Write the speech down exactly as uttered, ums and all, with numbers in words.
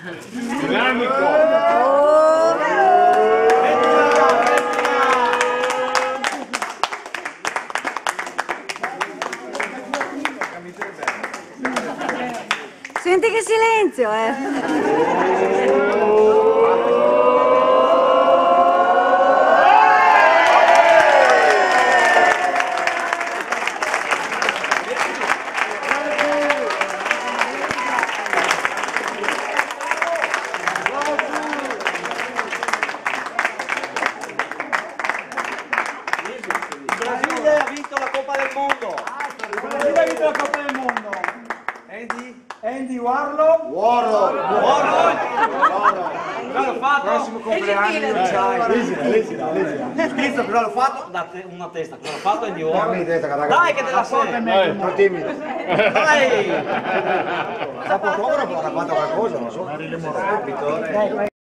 Senti che silenzio, eh! Brasile ha vinto la Coppa del Mondo. Il Brasile ha vinto la Coppa del Mondo. Andy? Andy Warlock. Warlock. Warlock. L'ho fatto. Prossimo compleanno. Lesina, lesina, lesina. Schizzo, però l'ho fatto. Date una testa. Cosa l'ho fatto Andy Warlock? Dai che te la sei. Sono timido. Dai. Dopo ancora ha fatto qualcosa, non so.